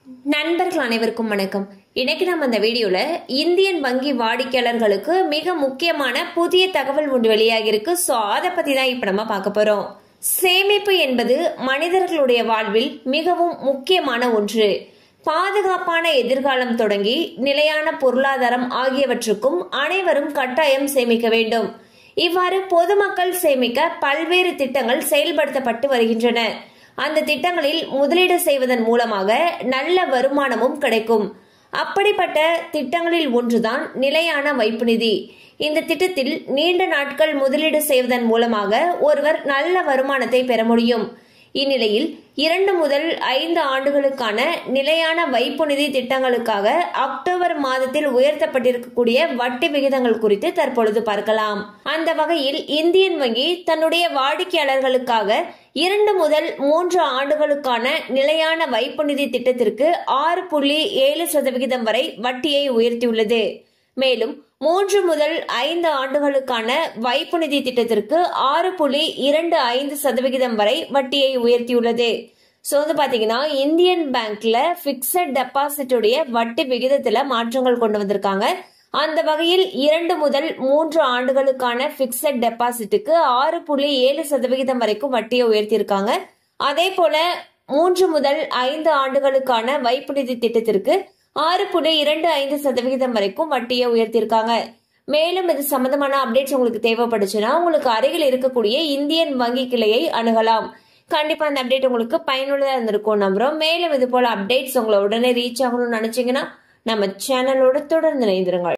நண்பர்கள் அனைவருக்கும் வணக்கம். இன்னைக்கு நம்ம இந்த வீடியோல இந்தியன் வங்கி வாடிக்கையாளர்களுக்கு மிக முக்கியமான புதிய தகவல் ஒன்று வெளியாகி இருக்கு. சோ அதை பத்தி தான் இப்ப நம்ம பார்க்க போறோம். சேமிப்பு என்பது மனிதர்களுடைய வாழ்வில் மிகவும் முக்கியமான ஒன்று. பாதுகாப்பான எதிர்காலம் தொடங்கி நிலையான பொருளாதாரம் ஆகியவற்றுக்கும் அனைவரும் கட்டாயம் சேமிக்க வேண்டும். இவ்வாறு பொதுமக்கள் சேமிக்க பல்வேறு திட்டங்கள் செயல்படுத்தப்பட்டு வருகின்றன. அந்த திட்டங்களில் முதலீடு செய்வதன் மூலமாக நல்ல வருமானமும் கிடைக்கும். அப்படிப்பட்ட திட்டங்களில் ஒன்றுதான் நிலையான வைப்பு நிதி. இந்த திட்டத்தில் நீண்ட நாட்கள் முதலீடு செய்வதன் மூலமாக ஒருவர் நல்ல வருமானத்தை பெற முடியும். இந்நிலையில் 2 முதல் 5 ஆண்டுகளுக்கான நிலையான வைப்பு நிதி திட்டங்களுக்காக அக்டோபர் மாதத்தில் உயர்த்தப்பட்டிருக்கக்கூடிய வட்டி விகிதங்கள் குறித்து தற்பொழுது பார்க்கலாம். அந்த வகையில் இந்தியன் வங்கி தன்னுடைய வாடிக்கையாளர்களுக்காக 2 முதல் 3 ஆண்டுகளுக்கான நிலையான வைப்பு நிதி திட்டத்திற்கு 6.7% வரை வட்டியை உயர்த்தியுள்ளது. மேலும் 3 முதல் 5 ஆண்டுகளுக்கான வைப்பு நிதி திட்டத்திற்கு 6.25% வரை வட்டியை உயர்த்தியுள்ளது. சோ வந்து பாத்தீங்கன்னா இந்தியன் பேங்க்ல பிக்சட் டெபாசிட்டுடைய வட்டி விகிதத்துல மாற்றங்கள் கொண்டு வந்திருக்காங்க. அந்த வகையில் 2 முதல் 3 ஆண்டுகளுக்கான பிக்சட் டெபாசிட்டுக்கு 6.7% வரைக்கும் வட்டியை உயர்த்தியிருக்காங்க. அதே போல 3 முதல் 5 ஆண்டுகளுக்கான வைப்பு நிதி திட்டத்திற்கு 6.25% வரைக்கும் வட்டியை உயர்த்தியிருக்காங்க. மேலும் இது சம்பந்தமான அப்டேட்ஸ் உங்களுக்கு தேவைப்படுச்சுன்னா உங்களுக்கு அருகில் இருக்கக்கூடிய இந்தியன் வங்கி கிளையை அணுகலாம். கண்டிப்பா அந்த அப்டேட் உங்களுக்கு பயனுள்ளதா இருந்திருக்கும் நம்புறோம். மேலும் இது போல அப்டேட்ஸ் உங்களை உடனே ரீச் ஆகணும்னு நினைச்சீங்கன்னா நம்ம சேனலோட தொடர்ந்து இணைந்திருங்கள்.